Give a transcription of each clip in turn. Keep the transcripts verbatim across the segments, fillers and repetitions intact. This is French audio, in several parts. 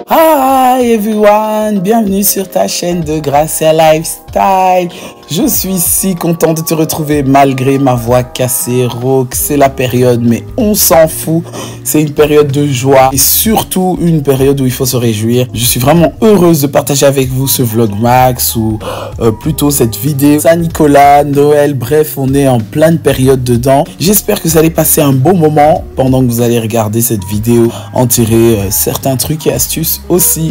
Hi everyone, bienvenue sur ta chaîne de Gracia Lifestyle. Je suis si content de te retrouver malgré ma voix cassée, rauque. C'est la période, mais on s'en fout. C'est une période de joie et surtout une période où il faut se réjouir. Je suis vraiment heureuse de partager avec vous ce vlog max ou euh, plutôt cette vidéo Saint-Nicolas, Noël, bref, on est en pleine période dedans. J'espère que vous allez passer un bon moment pendant que vous allez regarder cette vidéo, en tirer euh, certains trucs et astuces aussi.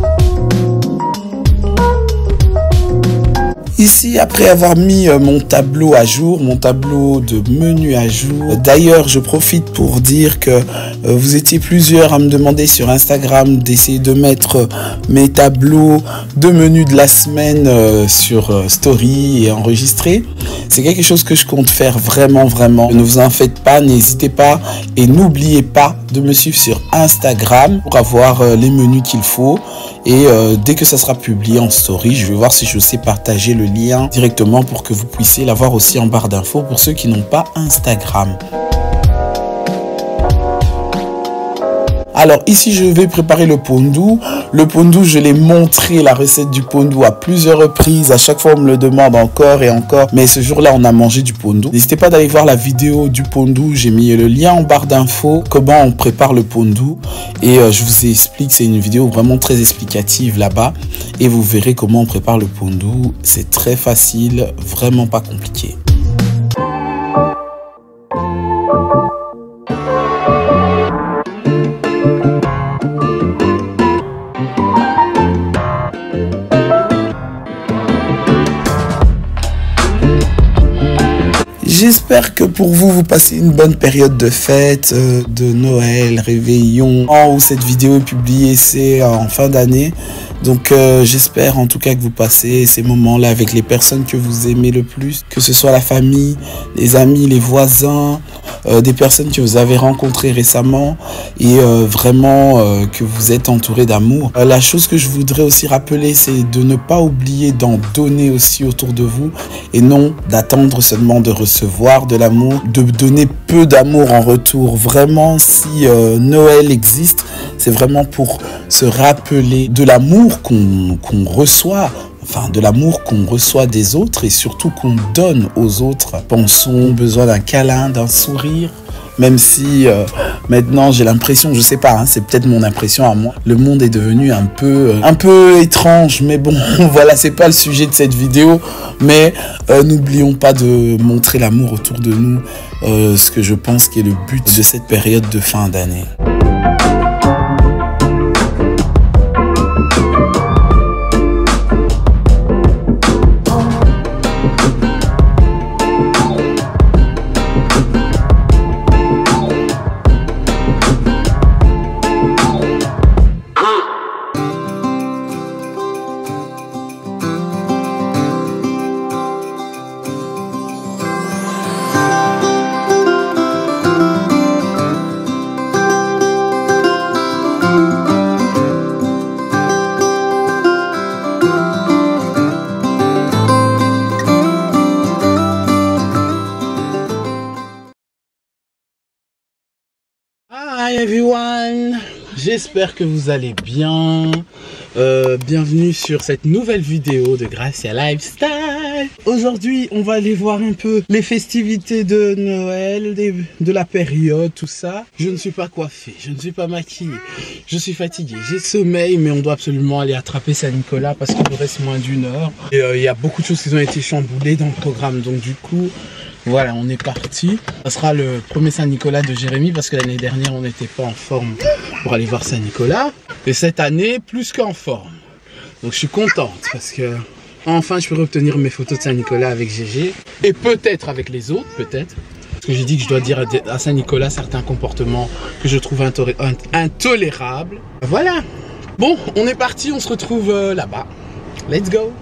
Ici, après avoir mis euh, mon tableau à jour, mon tableau de menu à jour, d'ailleurs, je profite pour dire que euh, vous étiez plusieurs à me demander sur Instagram d'essayer de mettre euh, mes tableaux de menu de la semaine euh, sur euh, Story et enregistrer. C'est quelque chose que je compte faire vraiment, vraiment. Ne vous en faites pas, n'hésitez pas et n'oubliez pas de me suivre sur Instagram pour avoir euh, les menus qu'il faut. Et euh, dès que ça sera publié en story, je vais voir si je sais partager le lien directement pour que vous puissiez l'avoir aussi en barre d'infos pour ceux qui n'ont pas Instagram. Alors ici je vais préparer le pondu. Le pondu, je l'ai montré la recette du pondu à plusieurs reprises. À chaque fois on me le demande encore et encore. Mais ce jour-là on a mangé du pondu. N'hésitez pas d'aller voir la vidéo du pondu. J'ai mis le lien en barre d'infos. Comment on prépare le pondu. Et euh, je vous explique. C'est une vidéo vraiment très explicative là-bas. Et vous verrez comment on prépare le pondu. C'est très facile. Vraiment pas compliqué. J'espère que pour vous, vous passez une bonne période de fête, euh, de Noël, réveillon. Où cette vidéo est publiée, c'est en fin d'année. Donc euh, j'espère en tout cas que vous passez ces moments-là avec les personnes que vous aimez le plus. Que ce soit la famille, les amis, les voisins, euh, des personnes que vous avez rencontrées récemment. Et euh, vraiment euh, que vous êtes entouré d'amour. Euh, la chose que je voudrais aussi rappeler, c'est de ne pas oublier d'en donner aussi autour de vous. Et non d'attendre seulement de recevoir de l'amour, de donner peu d'amour en retour. Vraiment, si euh, Noël existe, c'est vraiment pour se rappeler de l'amour qu'on qu'on reçoit, enfin de l'amour qu'on reçoit des autres et surtout qu'on donne aux autres. Pensons au besoin d'un câlin, d'un sourire. Même si euh, maintenant j'ai l'impression, je sais pas, hein, c'est peut-être mon impression à moi, le monde est devenu un peu, euh, un peu étrange. Mais bon, voilà, c'est pas le sujet de cette vidéo. Mais euh, n'oublions pas de montrer l'amour autour de nous, euh, ce que je pense qui est le but de cette période de fin d'année. Hi everyone, j'espère que vous allez bien. Euh, bienvenue sur cette nouvelle vidéo de Gracia Lifestyle. Aujourd'hui, on va aller voir un peu les festivités de Noël, des, de la période, tout ça. Je ne suis pas coiffé, je ne suis pas maquillé, je suis fatigué, j'ai sommeil, mais on doit absolument aller attraper Saint-Nicolas parce qu'il nous reste moins d'une heure. Et il euh, y a beaucoup de choses qui ont été chamboulées dans le programme, donc du coup... Voilà, on est parti. Ça sera le premier Saint-Nicolas de Jérémy parce que l'année dernière, on n'était pas en forme pour aller voir Saint-Nicolas. Et cette année, plus qu'en forme. Donc je suis contente parce que enfin, je peux obtenir mes photos de Saint-Nicolas avec Gégé. Et peut-être avec les autres, peut-être. Parce que j'ai dit que je dois dire à Saint-Nicolas certains comportements que je trouve intolérables. Voilà. Bon, on est parti, on se retrouve euh, là-bas. Let's go.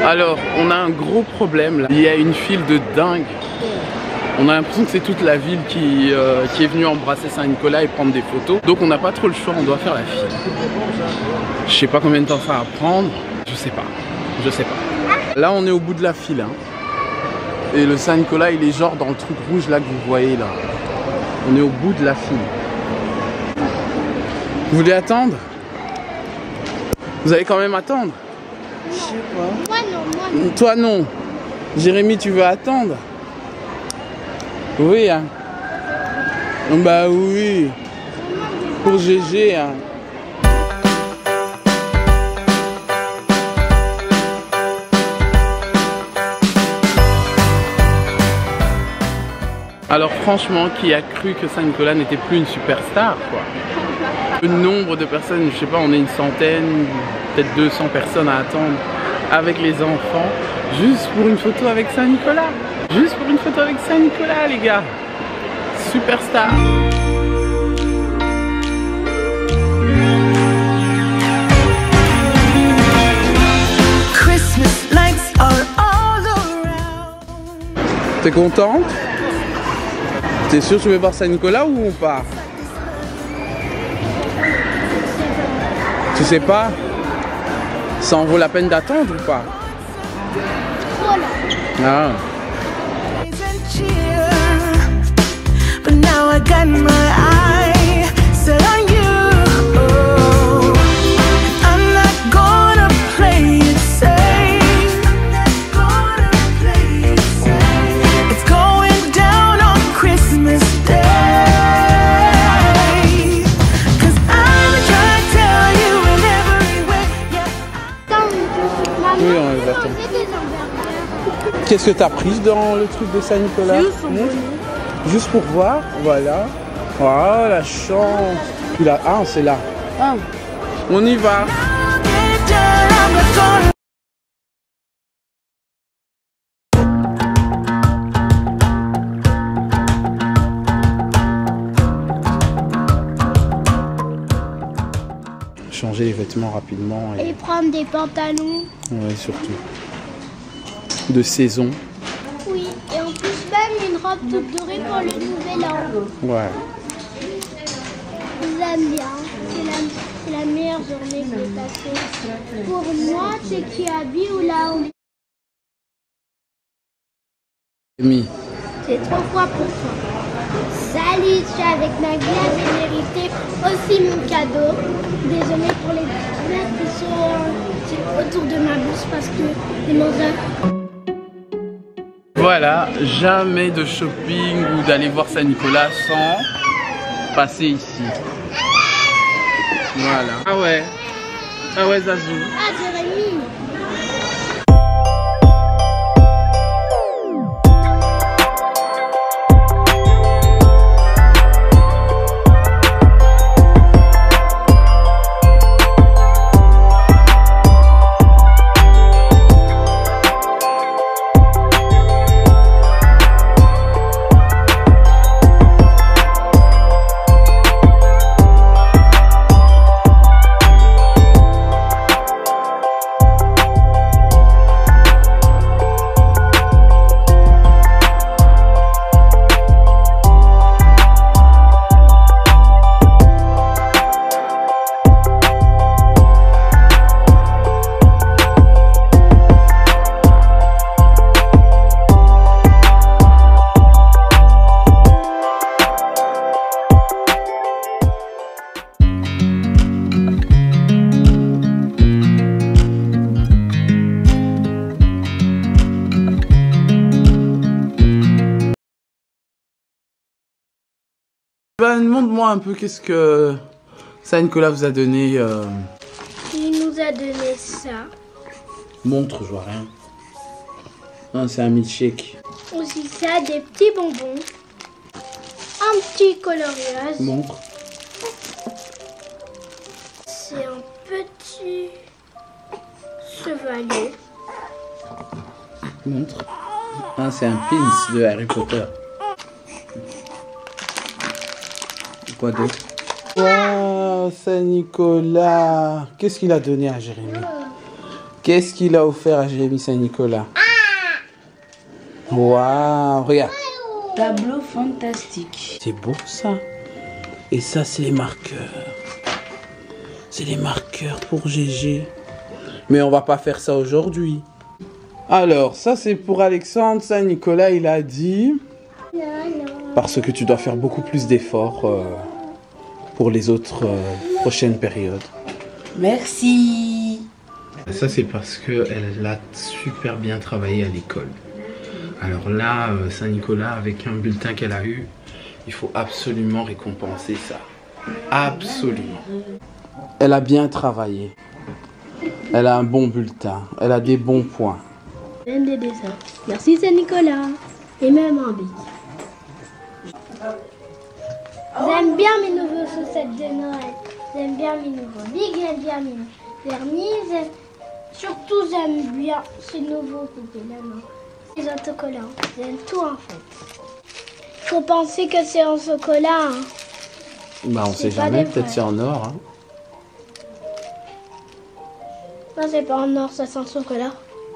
Alors, on a un gros problème là. Il y a une file de dingue. On a l'impression que c'est toute la ville qui, euh, qui est venue embrasser Saint-Nicolas et prendre des photos. Donc on n'a pas trop le choix, on doit faire la file. Je sais pas combien de temps ça va prendre. Je sais pas. Je sais pas. Là, on est au bout de la file. Hein. Et le Saint-Nicolas, il est genre dans le truc rouge là que vous voyez là. On est au bout de la file. Vous voulez attendre? Vous allez quand même attendre? Je sais pas. Moi non, moi non. Toi non. Jérémy, tu veux attendre? Oui, hein. Bah oui. Pour G G, hein. Alors franchement, qui a cru que Saint-Nicolas n'était plus une superstar, quoi? Le nombre de personnes, je sais pas, on est une centaine, peut-être deux cents personnes à attendre avec les enfants, juste pour une photo avec Saint-Nicolas. Juste pour une photo avec Saint-Nicolas, les gars. Superstar. T'es contente? T'es sûr que tu veux voir Saint-Nicolas ou on part? Tu sais pas? Ça en vaut la peine d'attendre ou pas? Ah. Qu'est-ce que tu as pris dans le truc de Saint-Nicolas? Juste, mmh. Juste pour voir, voilà. Oh la chance. Il a... Ah, c'est là. Ah. On y va. Changer les vêtements rapidement. Et, et prendre des pantalons. Ouais, surtout. De saison. Oui, et en plus même une robe toute dorée pour le nouvel an. Ouais. J'aime bien. C'est la, la meilleure journée que j'ai passée. Pour moi, c'est qui habille ou là on... C'est trois fois pour toi. Salut, je suis avec ma glace, j'ai mérité aussi mon cadeau. Désolée pour les glaces qui sont autour de ma bouche parce que les mangeurs. Voilà, jamais de shopping ou d'aller voir Saint-Nicolas sans passer ici. Voilà. Ah ouais. Ah ouais, Zazou. Ah, Jérémy. Ben, montre-moi un peu qu'est-ce que Saint-Nicolas vous a donné. Euh... Il nous a donné ça. Montre, je vois rien. Ah, c'est un milkshake. Aussi ça, des petits bonbons. Un petit coloriage. Montre. C'est un petit chevalier. Montre. Ah, c'est un pins de Harry Potter. Quoi d'autre? Oh, Saint-Nicolas. Qu'est-ce qu'il a donné à Jérémy? Qu'est-ce qu'il a offert à Jérémy Saint-Nicolas? Waouh, regarde. Tableau fantastique. C'est beau ça. Et ça, c'est les marqueurs. C'est les marqueurs pour Gégé. Mais on va pas faire ça aujourd'hui. Alors, ça c'est pour Alexandre. Saint-Nicolas, il a dit... Non, non. Parce que tu dois faire beaucoup plus d'efforts euh, pour les autres euh, prochaines périodes. Merci. Ça, c'est parce qu'elle a super bien travaillé à l'école. Alors là, euh, Saint-Nicolas, avec un bulletin qu'elle a eu, il faut absolument récompenser ça. Absolument. Elle a bien travaillé. Elle a un bon bulletin. Elle a des bons points. J'aime des dessins. Merci Saint-Nicolas. Et même un bic. J'aime bien mes nouveaux chaussettes de Noël. J'aime bien mes nouveaux bics. J'aime bien mes vernis. Surtout, j'aime bien ces nouveaux poupées là, non. Les autocollants. J'aime tout en fait. Faut penser que c'est en chocolat. Hein. Bah, on sait jamais. Peut-être c'est en or. Hein. Non, c'est pas en or, ça sent le chocolat.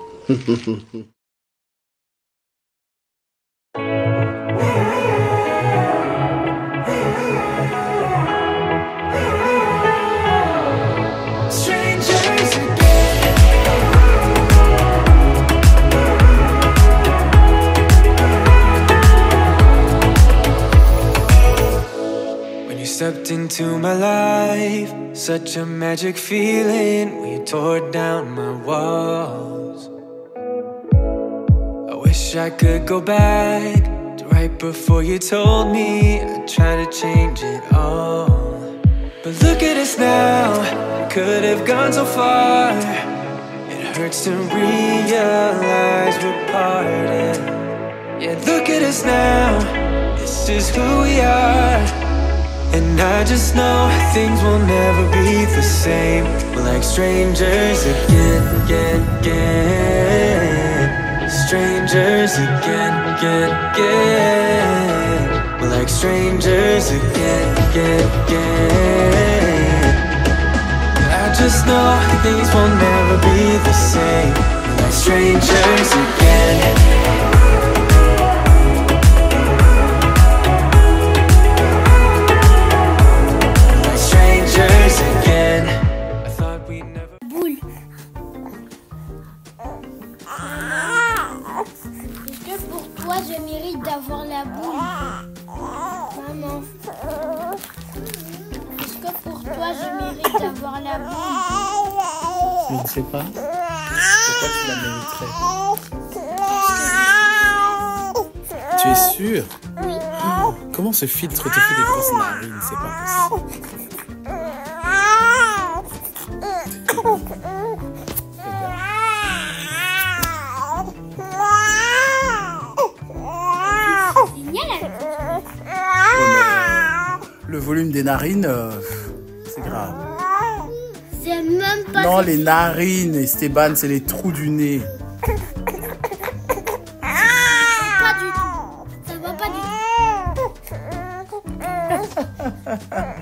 Stepped into my life, such a magic feeling when you tore down my walls. I wish I could go back to right before you told me I'd try to change it all. But look at us now, could have gone so far. It hurts to realize we're parted. Yeah, look at us now, this is who we are. And I just know things will never be the same. We're like strangers again, again, again. Strangers again, again, again. We're like strangers again, again, again. I just know things will never be the same. We're like strangers again. Je mérite d'avoir la boule. Maman. Est-ce que pour toi je mérite d'avoir la boule? Je ne sais pas. Pourquoi tu la mériterais? Tu es sûr? Oui. Comment ce filtre te fait des grosses narines? C'est pas possible. Le volume des narines, euh, c'est grave. C'est même pas... Non, les narines, Esteban, c'est les trous du nez. Pas du tout. Ça va pas du tout.